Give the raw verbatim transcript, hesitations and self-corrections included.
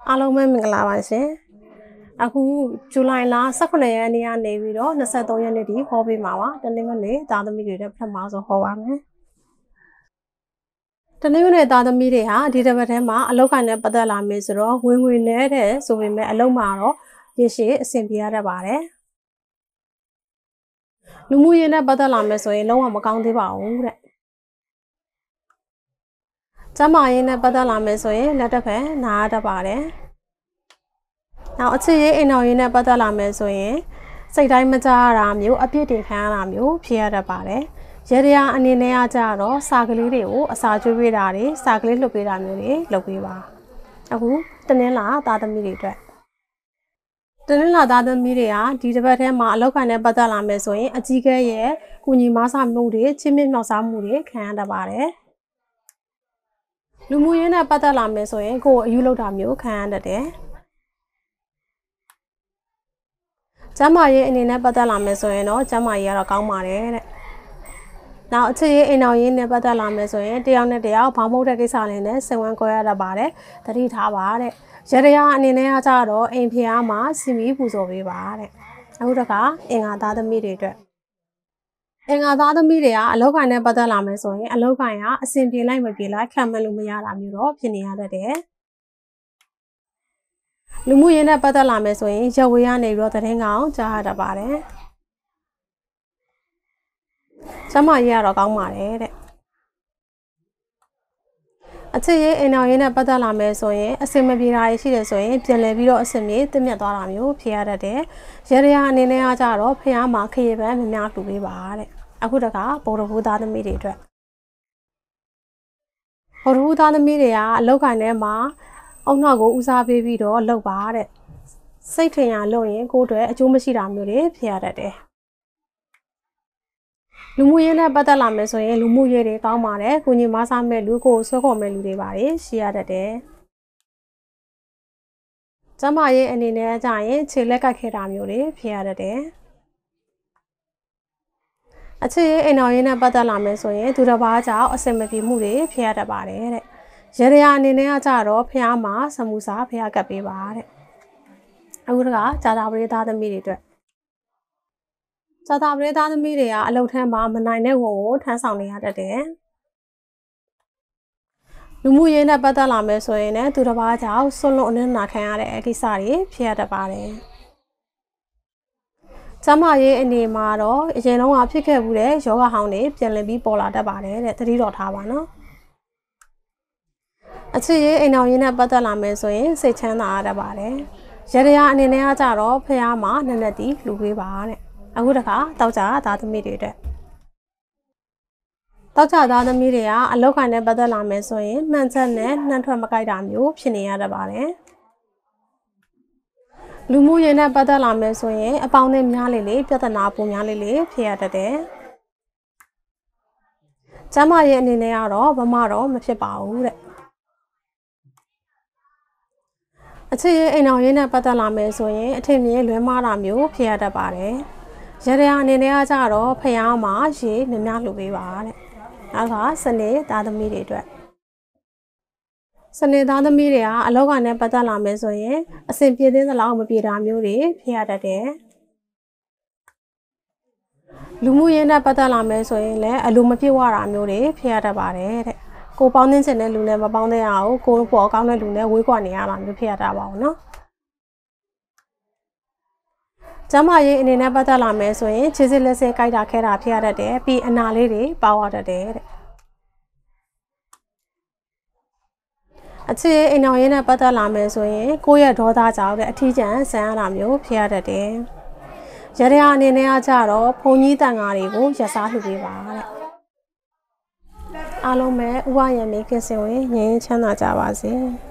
အားလုံးပဲမင်္ဂလာပါရှင်အခုဇူလိုင်လ十九ရက်နေ့ကနေပြီးတော့二十三ရက်နေ့ဒီဟောပေးမှာပါတနင်္ဂနွေသားသမီးတွေလည်းပထမဆုံးဟောပါမယ်တနင်္ဂနွေသားသမီးတွေဟာဒီတစ်ပတ်ထဲမှာအလောက်ကိုင်းနဲ့ပတ်သက်လာမယ်ဆိုတော့ဝင်ဝင်နဲ့တဲ့ဆိုပေမဲ့အလောက်မှာတော့ရရှိအဆင်ပြေရတတ်ပါတယ်လူမှုရေးနဲ့ပတ်သက်လာမယ်ဆိုရင်လုံးဝမကောင်းသေးပါဘူးတဲ့ကျမရေးနဲ့ပတ်သက်လာမယ်ဆိုရင်လက်တစ်ဖက်နားရတတ်ပါတယ်နောက်အခြေရေးအိမ်တော်ရေးနဲ့ပတ်သက်လာမယ်ဆိုရင်စိတ်တိုင်းမကြရတာမျိုးအပြစ်တင်ခံရတာမျိုးဖြစ်ရတတ်ပါတယ်ရေရရာအနေနဲ့အကြတော့စာကလေးတွေကိုအစာကျွေးပေးတာတွေစာကလေးလှုပ်ပေးတာမျိုးတွေလုပ်ပေးပါအခုတနင်္လာသားသမီးတွေအတွက်တနင်္လာသားသမီးတွေကဒီတစ်ပတ်ထဲမှာအလောက်ခံနဲ့ပတ်သက်လာမယ်ဆိုရင်အကြီးကဲရဲ့ကုညီမဆမှုတွေချင်းမြင့်မြောက်စားမှုတွေခံရတတ်ပါတယ်လူမှုရေးနဲ့ပတ်သက်လာမယ်ဆိုရင်ကိုယ်အယူလောက်တာမျိုးခံရတတ်တယ်ကျမရေးအနေနဲ့ပတ်သက်လာမယ်ဆိုရင်တော့ကျမရေးကတော့ကောင်းပါတယ်တဲ့နောက်အခြေရေးအိမ်တော်ရေးနဲ့ပတ်သက်လာမယ်ဆိုရင်တယောက်နဲ့တယောက်ဘောင်းမုတ်တဲ့ကိစ္စလေးနဲ့စိတ်ဝင်ကြွရတတ်ပါတယ်သတိထားပါတဲ့ရရရာအနေနဲ့ကကြတော့အိမ်ဖျားမှာစီမီပူဇော်ပေးပါတဲ့အခုတခါအင်္ဂါသားသမီးတွေအတွက်အင်္ဂါသားသမီးတွေကအလောက်ကိုင်းနဲ့ပတ်သက်လာမယ်ဆိုရင်အလောက်ကိုင်းကအဆင်ပြေလိုက်မပြေလိုက်ခံမလို့မရတာမျိုးတော့ဖြစ်နေရတတ်တယ်လူမှုရေးနဲ့ပတ်သက်လာမယ်ဆိုရင်ရက်ဝေးရနေပြီးတော့သတင်းကောင်းကြားရတတ်ပါတယ်ကျမရေးကတော့ကောင်းပါတယ်တဲ့အခြေရေးအိမ်တော်ရေးနဲ့ပတ်သက်လာမယ်ဆိုရင်အစင်မပြေတာရှိတယ်ဆိုရင်ပြန်လည်ပြီးတော့အစင်မြေတင့်မြတ်သွားတာမျိုးဖြစ်ရတတ်တယ်ရေရရာအနေနဲ့ကကြတော့ဖះမှာခရီးပန်းများများလှူပေးပါတဲ့အခုတခါဗော်ရဘူးသားသမီးတွေအတွက်ဗော်ရဘူးသားသမီးတွေကအလောက်ခိုင်ထဲမှာအုံနောက်ကိုဦးစားပေးပြီးတော့လှုပ်ပါတဲ့စိတ်ထင်ရလို့ရင်ကိုယ်အတွက်အကျိုးမရှိတာမျိုးတွေဖြစ်ရတတ်တယ်လူမှုရေးနဲ့ပတ်သက်လာမယ်ဆိုရင်လူမှုရေးတွေကောင်းပါတယ်ကိုညီမစားမဲ့လူကိုဆွဲခေါ်မဲ့လူတွေပါတယ်ရှိရတတ်တယ်ကျမရေးအနေနဲ့ကြရင်ခြေလက်ကတ်ခဲ့တာမျိုးတွေဖြစ်ရတတ်တယ်အခြေရေးအိမ်တော်ရေးနဲ့ပတ်သက်လာမယ်ဆိုရင်သူတစ်ပါးကြောင့်အဆင်မပြေမှုတွေဖြစ်ရတတ်ပါတယ်တဲ့ရေရရာအနေနဲ့ကကြတော့ဖះမှာစမှုစားဖះကပ်ပေးပါတဲ့အခုတကဂျာတာပရိသတ်သမီးတွေအတွက်ဂျာတာပရိသတ်သမီးတွေကအလုတ်ထမ်းမှာမနိုင်တဲ့ဝန်ကိုထမ်းဆောင်နေရတတ်တယ်လူမှုရေးနဲ့ပတ်သက်လာမယ်ဆိုရင်လည်းသူတစ်ပါးကြောင့်ဆွလွန်အနစ်နာခံရတဲ့ကိစ္စတွေဖြစ်ရတတ်ပါတယ်ကျမရေးအနေမှာတော့အရင်လုံးကဖြစ်ခဲ့မှုတဲ့ယောဂဟောင်းတွေပြန်လည်ပြီးပေါ်လာတတ်ပါတယ်တဲ့သတိတော်ထားပါနော်အခြေရေးအိမ်တော်ရေးနဲ့ပတ်သက်လာမယ်ဆိုရင်စိတ်ချမ်းသာရတတ်ပါတယ်ရရရာအနေနဲ့ကကြတော့ဖះမှာနက်နက်တီလှူပေးပါတဲ့အခုတခါတောက်ကြသားသမီးတွေအတွက်တောက်ကြသားသမီးတွေကအလောက်ကိုင်းနဲ့ပတ်သက်လာမယ်ဆိုရင်မှန်ချက်နဲ့နှမ်းထွက်မကိုက်တာမျိုးဖြစ်နေရတတ်ပါတယ်လူမှုရေးနဲ့ပတ်သက်လာမယ်ဆိုရင်အပေါင်းအသင်းများလေးလေးပြဿနာပုံများလေးလေးဖြစ်ရတတ်တယ်ကျမရဲ့အနေနဲ့ကတော့ဘာမှတော့မဖြစ်ပါဘူးတဲ့အခြေရေးအိမ်တော်ရေးနဲ့ပတ်သက်လာမယ်ဆိုရင်အထင်မြင်လွဲမှားတာမျိုးဖြစ်ရတတ်ပါတယ်ရရရာအနေနဲ့ကကြတော့ဖះမှာရေမြများလှူပေးပါတဲ့နောက်ကစနေသားသမီးတွေအတွက်စနေသားသမီးတွေကအလောက်ကနဲ့ပတ်သက်လာမယ်ဆိုရင်အဆင်ပြေသေးသလောက်မပြေတာမျိုးတွေဖြစ်ရတတ်တယ်လူမှုရေးနဲ့ပတ်သက်လာမယ်ဆိုရင်လည်းအလိုမပြေဝတာမျိုးတွေဖြစ်ရတတ်ပါတယ်တဲ့ကိုပေါင်းသင်းချင်တဲ့လူနဲ့မပေါင်းသင်းရအောင်ကိုပေါ်ကောင်းတဲ့လူနဲ့ဝေးကွာနေရတာမျိုးဖြစ်ရတာပါဘူးနော်ကျမရေးအနေနဲ့ပတ်သက်လာမယ်ဆိုရင်ခြေစစ်လက်စစ်ကြိုက်တာခဲတာဖြစ်ရတတ်တယ်ပြီးအနာလေးတွေပေါရတတ်တယ်တဲ့အခြေအိမ်တော်ရေးနဲ့ပတ်သက်လာမယ်ဆိုရင်ကိုယ့်ရဲ့ဒေါသကြောင့်တဲ့အထီးကျန်ဆန်ရတာမျိုးဖြစ်ရတတ်တယ်ရရအနေနဲ့ကကြတော့ဘုံကြီးတန်ဃာတွေကိုရစားလှူပေးပါတဲ့အားလုံးပဲဥပယံမေကစင်ဝင်ငြိမ်းချမ်းသာကြပါစေ